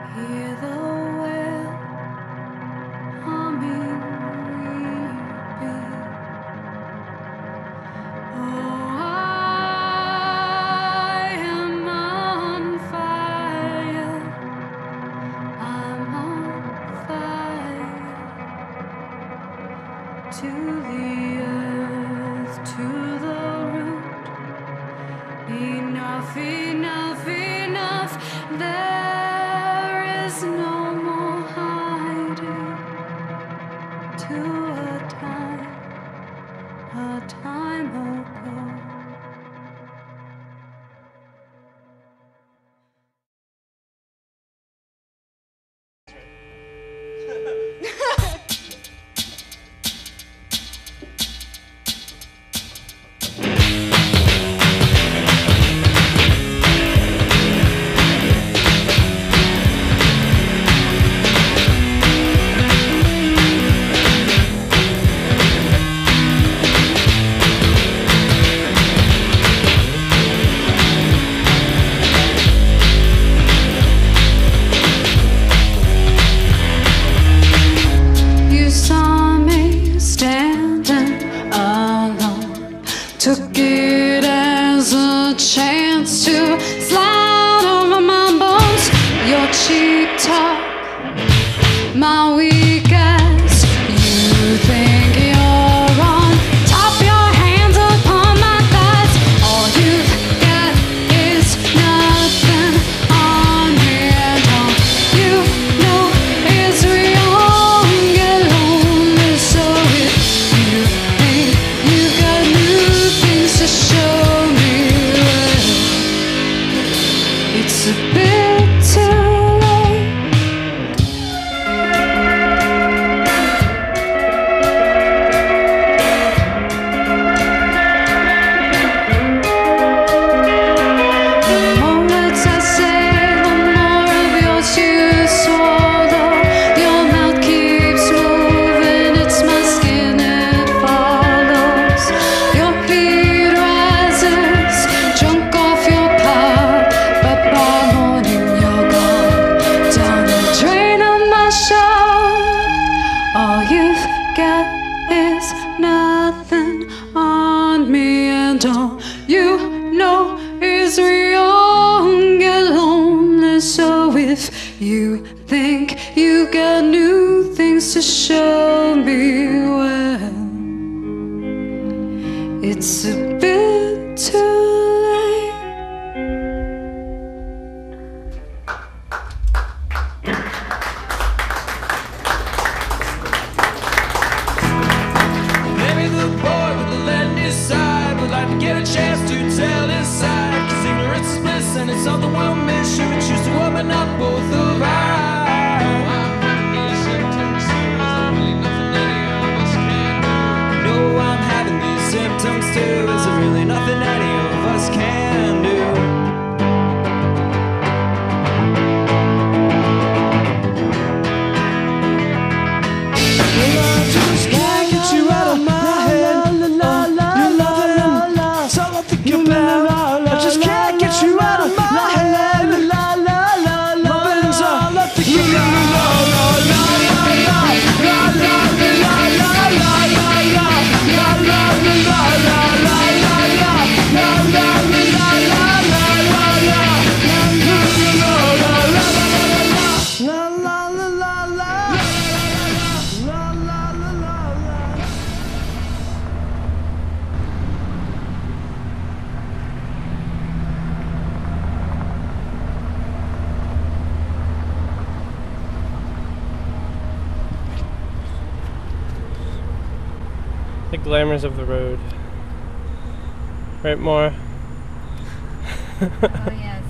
Hear the wail humming, weeping. Oh, I am on fire. I'm on fire. To the earth, to the root. Enough, enough, enough. There is no more hiding. To a time ago. You saw me standing alone, took it as a chance to slide over my bones. Your cheap talk, my weak ass. You think you're on top, your hands upon my thighs. All you've got is nothing on me, and all you know is we all get lonely. So if you think you got new things to show me, well, it's a bit too late. The more words I say, the more of yours you swallow. Your mouth keeps moving, it's my skin it follows. Your heat rises, drunk off your pop, but by morning you're gone down the drain of my shop. All you've got is nothing on me, and all you know is we all get lonely. So if you think you got new things to show me, well, it's a bit too late. Maybe the boy with the leaden side would like to get a chance to tell his side. 'Cause ignorance is bliss and it's something we'll miss. Should we choose to open up both of our eyes? No, I'm having these symptoms too. Is there really nothing any of us can do? Can't get you out of my head. You're loving, so I think about. I just can't get you out of my head. Loving's all I think The glamours of the road. Right, Maura? Oh, yes.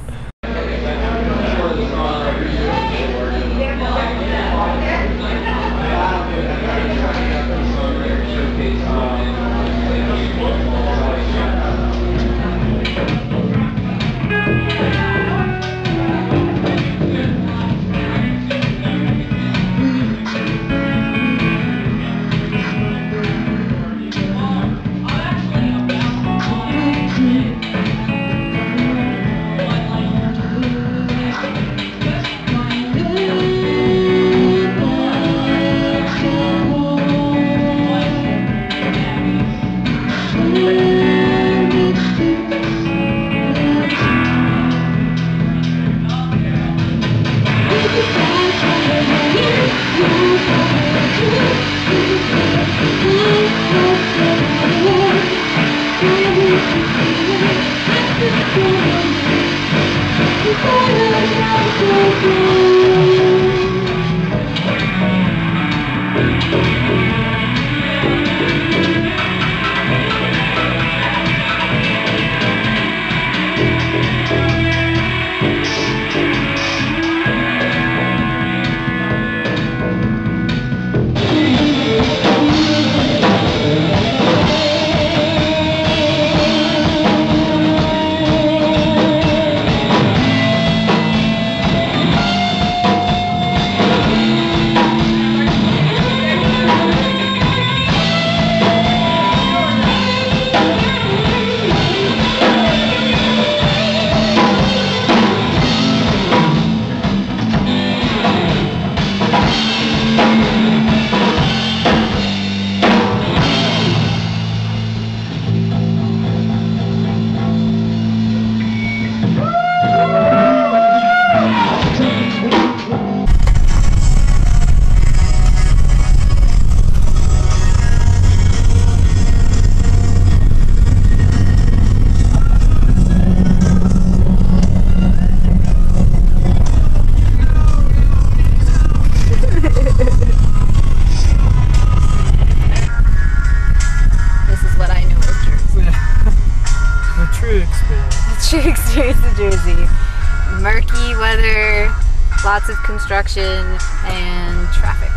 True experience of Jersey. Murky weather, lots of construction, and traffic.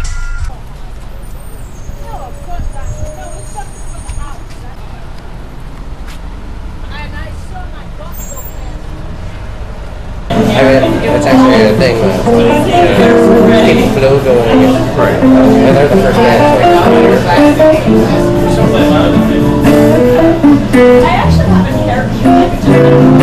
It's actually a thing to keep the flow going. Right. And they're the first band I actually have a character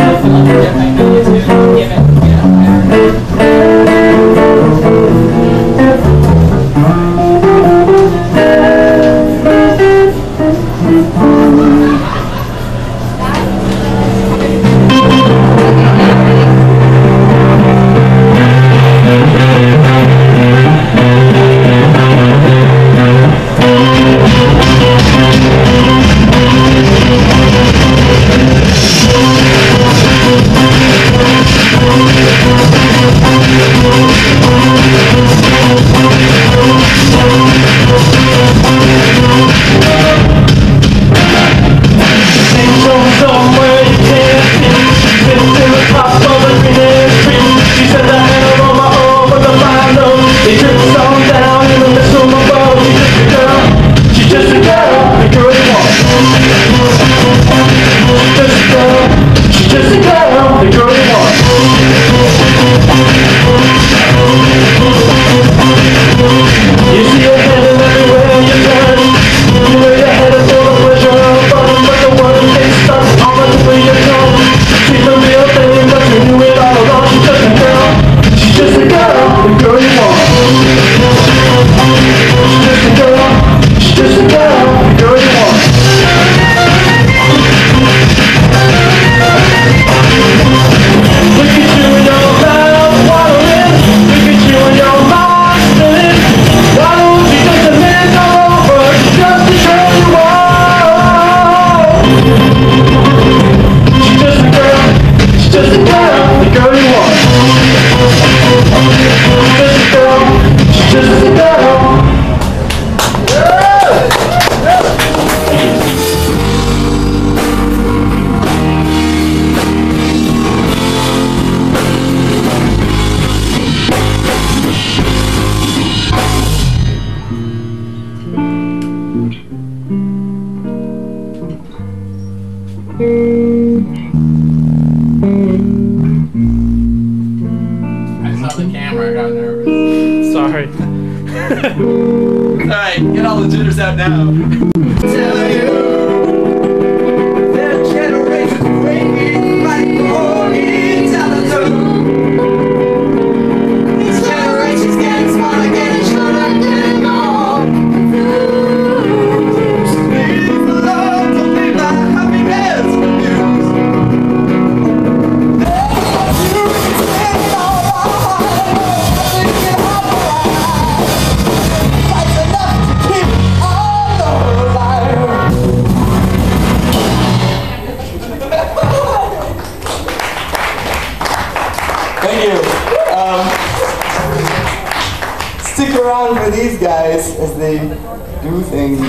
The camera, I got nervous. Sorry. Alright, get all the jitters out now. Tell you, their generation's waiting right for each other. Each generation's getting smaller, getting shorter, getting more. Leave the love to be my on for these guys as they do things.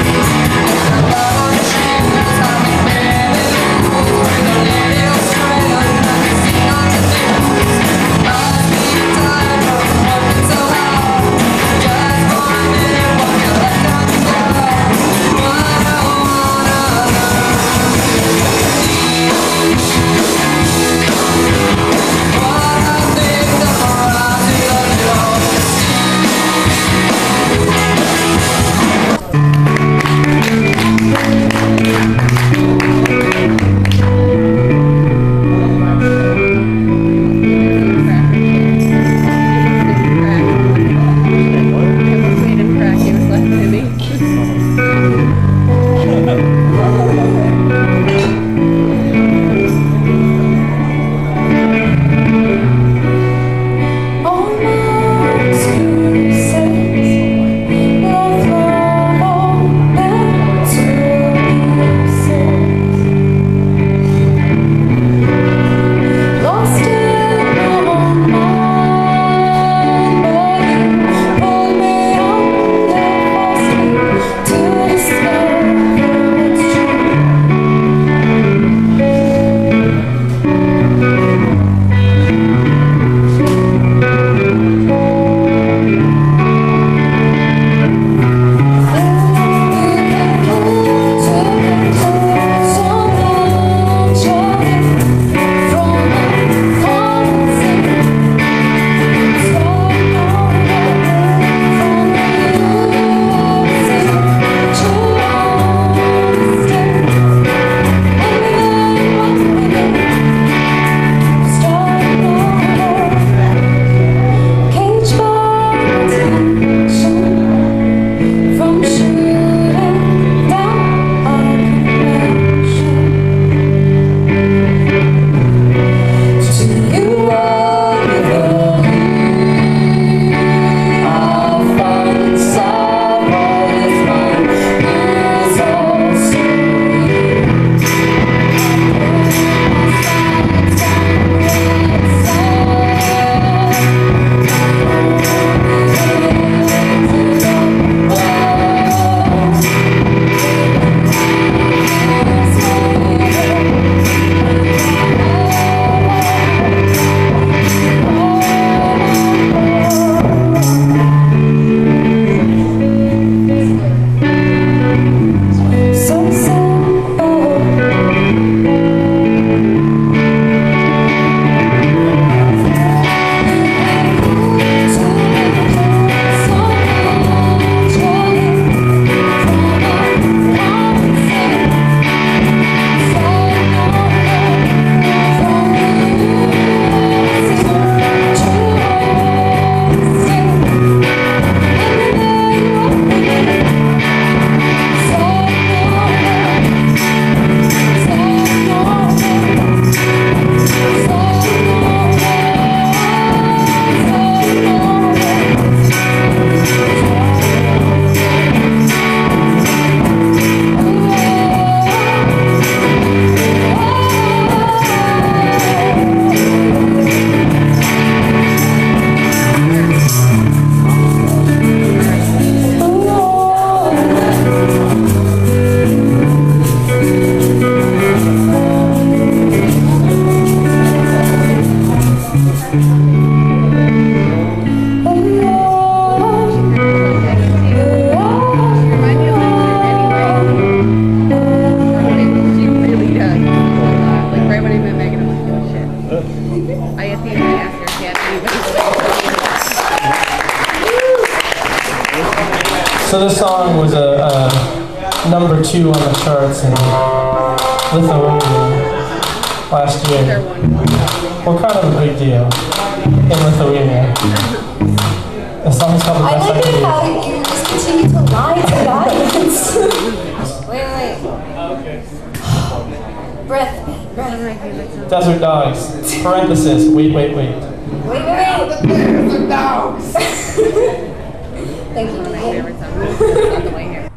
So this song was a number 2 on the charts in Lithuania last year. We're kind of a big deal in Lithuania. The song's called The I Best I like Can it Do. how you just continue to lie to the audience. Wait. Breath. Desert Dogs. Parenthesis. Wait. Wait. Desert Dogs! Thank you. On the way here.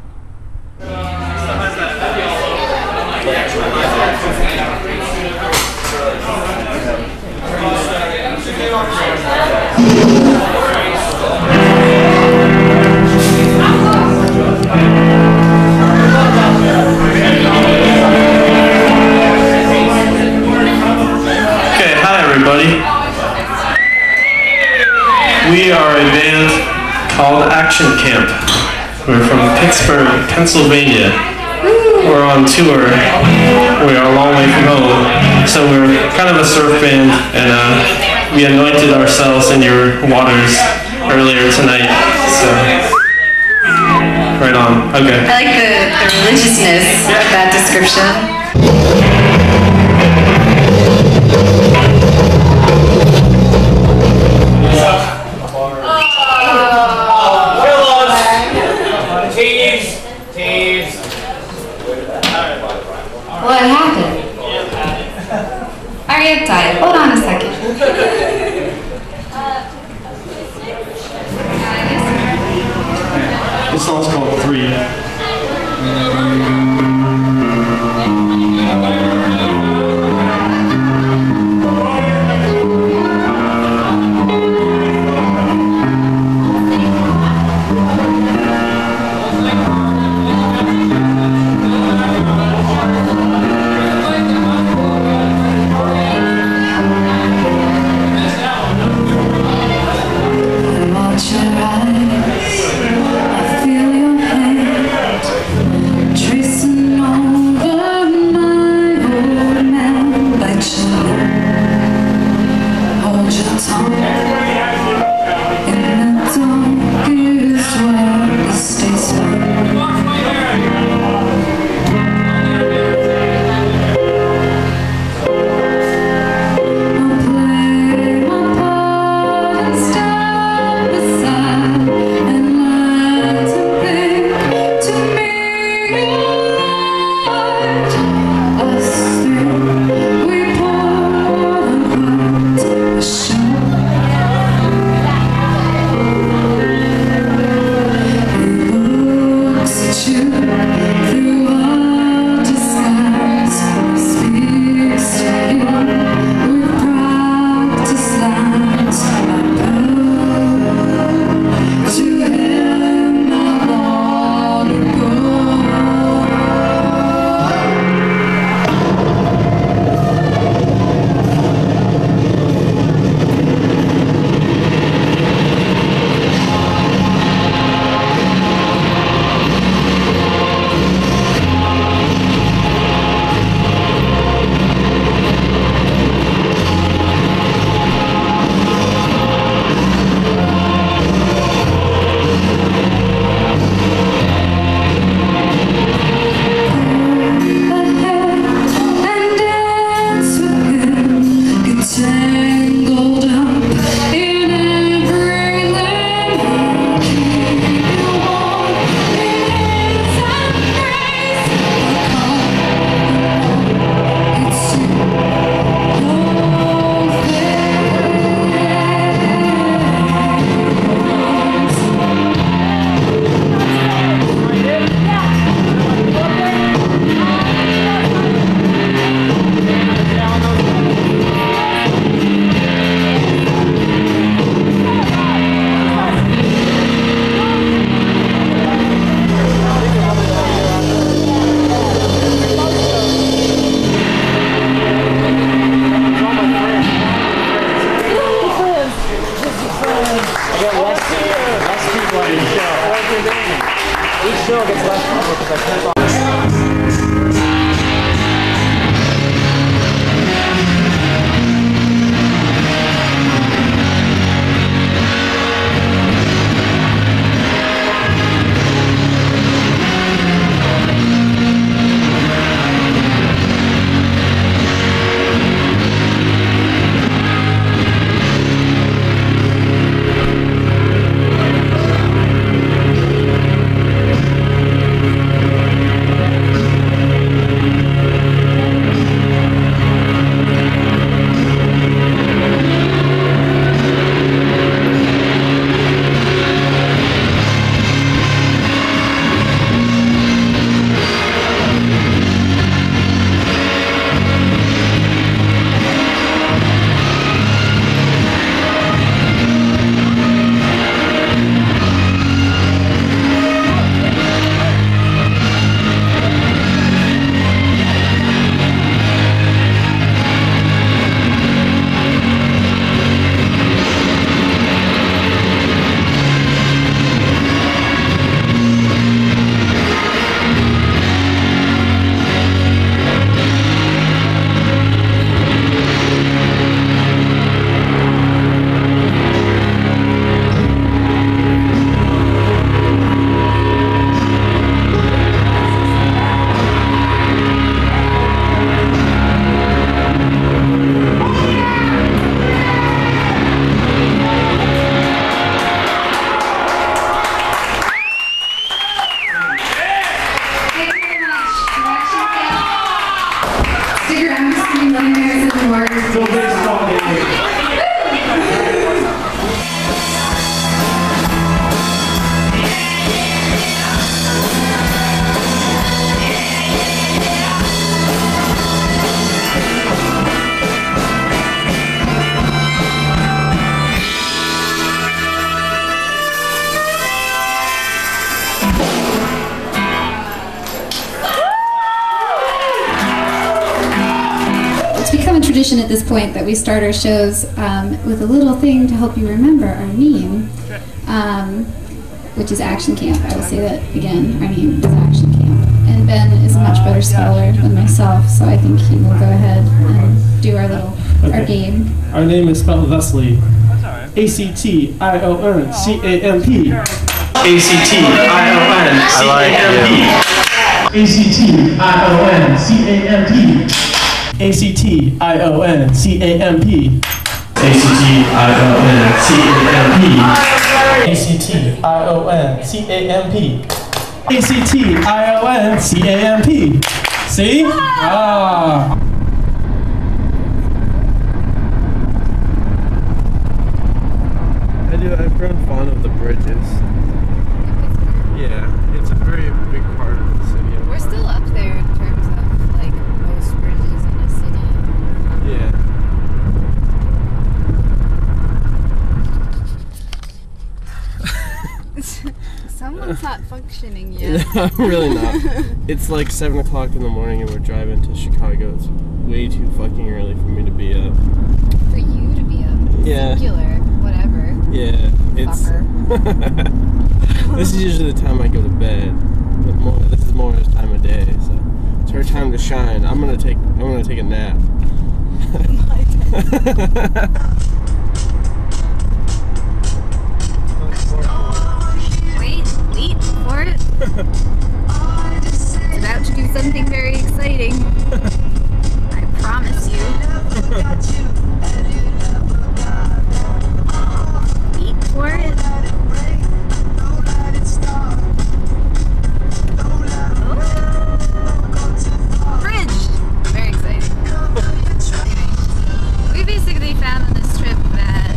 Action Camp. We're from Pittsburgh, Pennsylvania. We're on tour. We are a long way from home. So we're kind of a surf band, and we anointed ourselves in your waters earlier tonight. So, right on. Okay. I like the religiousness of that description. What happened? Are you tired? Hold on a second. This song's called 3. Watch your eyes, I feel your pain. Harrison Morgan. Become a tradition at this point that we start our shows with a little thing to help you remember our name, which is Action Camp. I will say that again. Our name is Action Camp. And Ben is a much better speller than myself, so I think he will go ahead and do our game. Our name is spelled thusly: A-C-T-I-O-N-C-A-M-P. A-C-T-I-O-N-C-A-M-P. A-C-T-I-O-N-C-A-M-P. A-C-T-I-O-N-C-A-M-P. A-C-T-I-O-N-C-A-M-P. A-C-T-I-O-N-C-A-M-P. A-C-T-I-O-N-C-A-M-P. See? Ah. I've grown fond of the bridges. Yeah, it's a very big part of the city. We're still up there in terms of like most bridges in a city. Yeah. Someone's not functioning yet. I'm really not. It's like 7 o'clock in the morning and we're driving to Chicago. It's way too fucking early for me to be up. For you to be up. Yeah. Singular, whatever. Yeah, it's. This is usually the time I go to bed, but this is more this time of day, so it's her time to shine. I'm gonna take a nap. Wait for it. It's about to do something very exciting. I promise you. Wait for it. Bridge! Very exciting. We basically found on this trip that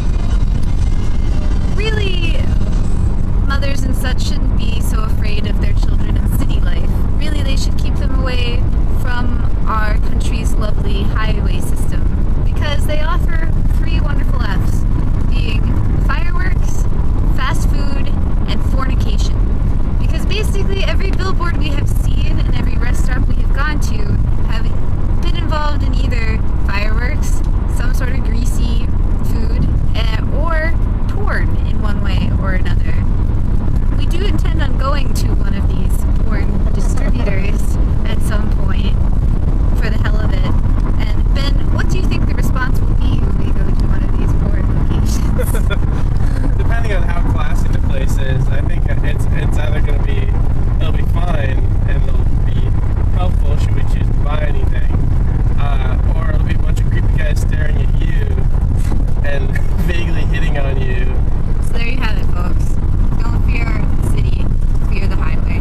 really mothers and such shouldn't be so afraid of their children in city life. Really, they should keep them away from our country's lovely highway system because they offer 3 wonderful F's, being fireworks, fast food, and fornication. Because basically every billboard we have seen and every rest stop we have gone to have been involved in either fireworks, some sort of greasy food, or porn in one way or another. We do intend on going to one of these porn distributors at some point for the hell of it. And Ben, what do you think the response will be when we go to one of these porn locations? Depending on how classy the place is, I think it's either going to be, it'll be fine and it'll be helpful should we choose to buy anything, or it'll be a bunch of creepy guys staring at you and vaguely hitting on you. So there you have it, folks. Don't fear the city, fear the highway.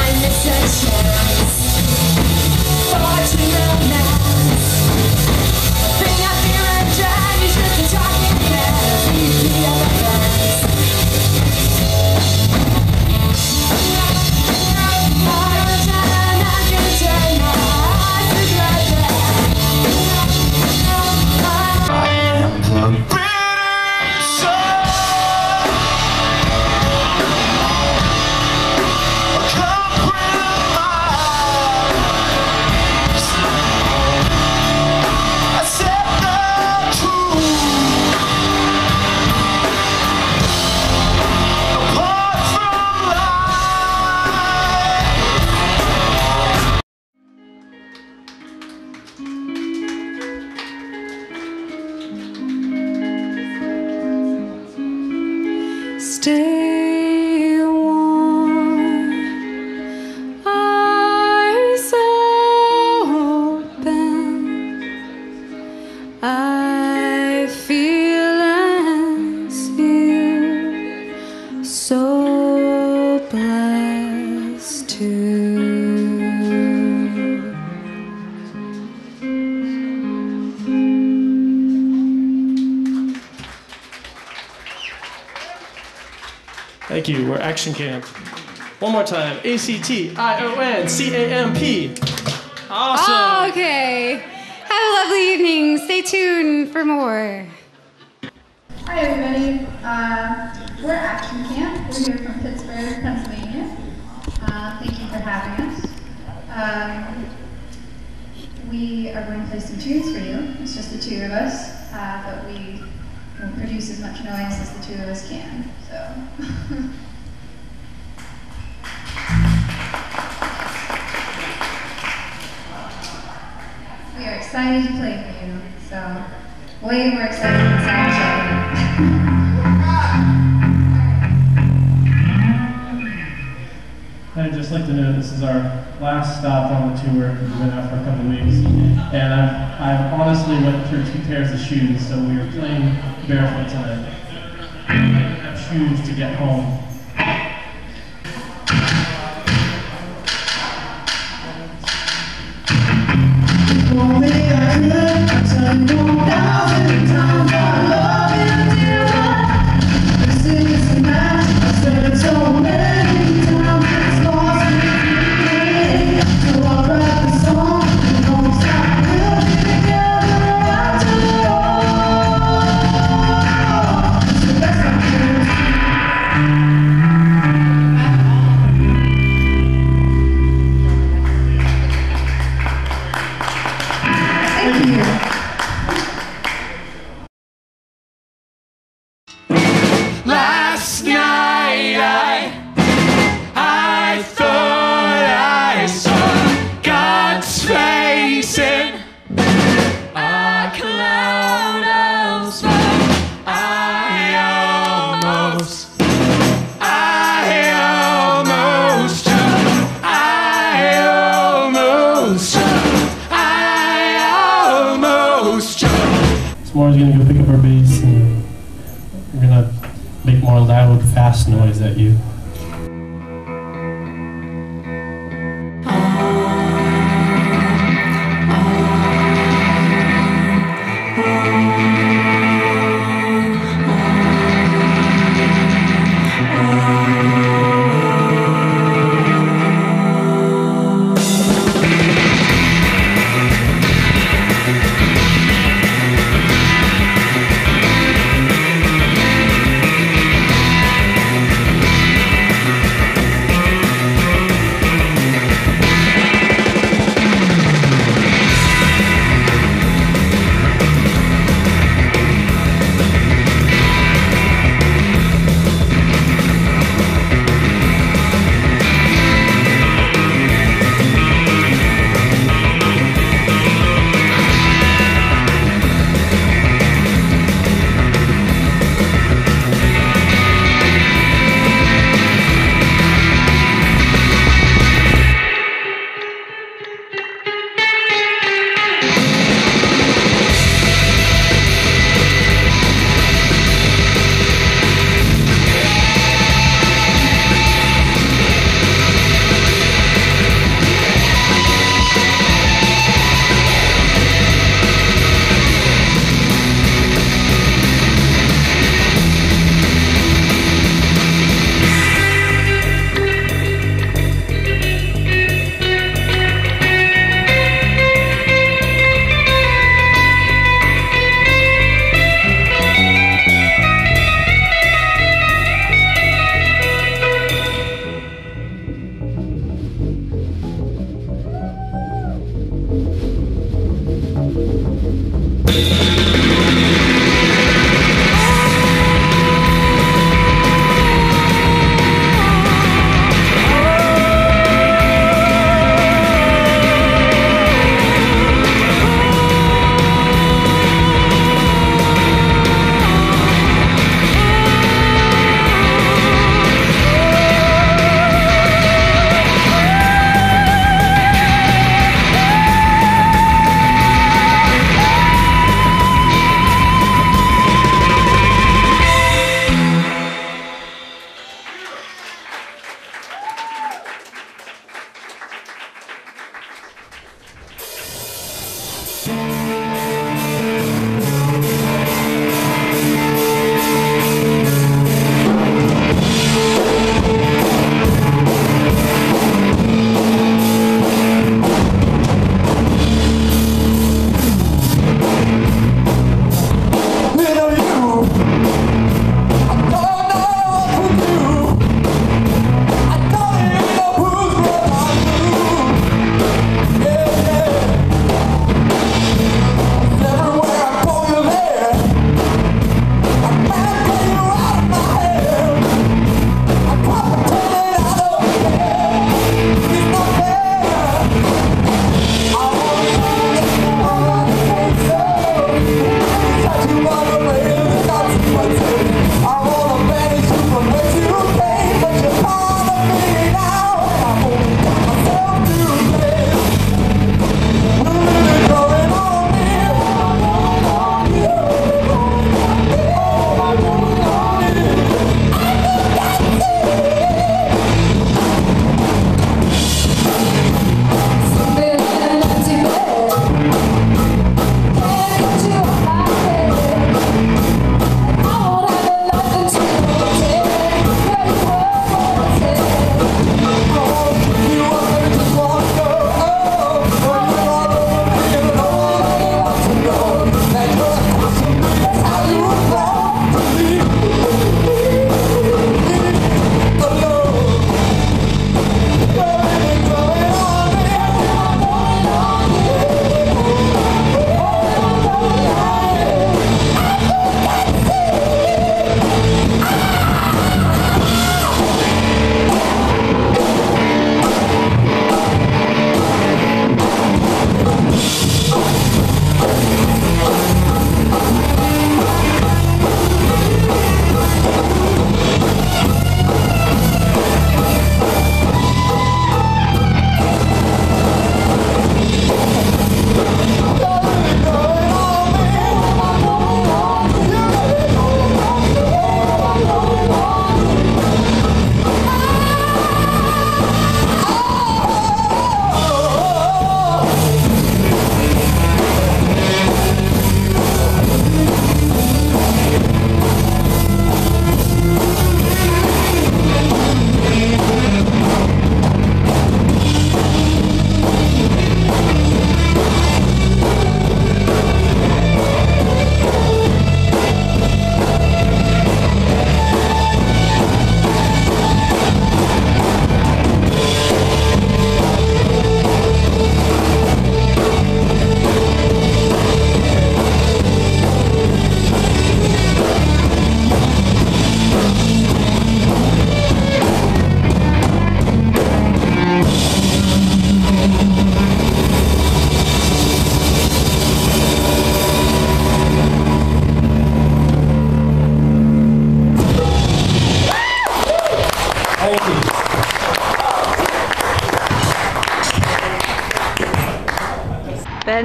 Stay warm, eyes open. I feel and see so blessed too. Thank you. We're Action Camp. One more time. ACTIONCAMP. Awesome. Oh, okay. Have a lovely evening. Stay tuned for more. Hi, everybody. We're Action Camp. We're here from Pittsburgh, Pennsylvania. Thank you for having us. We are going to play some tunes for you. It's just the two of us, but we will produce as much noise as the two of us can. So. We are excited to play for you. So, way more excited than sound check. I'd just like to know this is our last stop on the tour. We've been out for a couple weeks, and I honestly went through 2 pairs of shoes, so we were playing barefoot tonight. I didn't have shoes to get home. Last night I thought I saw God's face in a cloud of smoke. I almost choked. S'more's gonna go pick up our bass, and we're gonna make more loud, fast noise at you.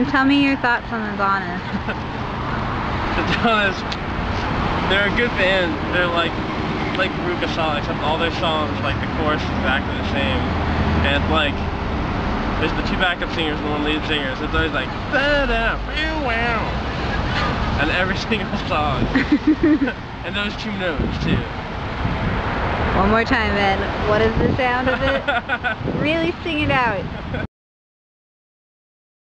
tell me your thoughts on the Donnas. The Donnas, they're a good band. They're like Veruca Salt, except all their songs, like the chorus is exactly the same. And like, there's the two backup singers and one lead singer, so it's always like, da-da, wow, and every single song. And those two notes too. One more time, Ben. What is the sound of it? Really sing it out.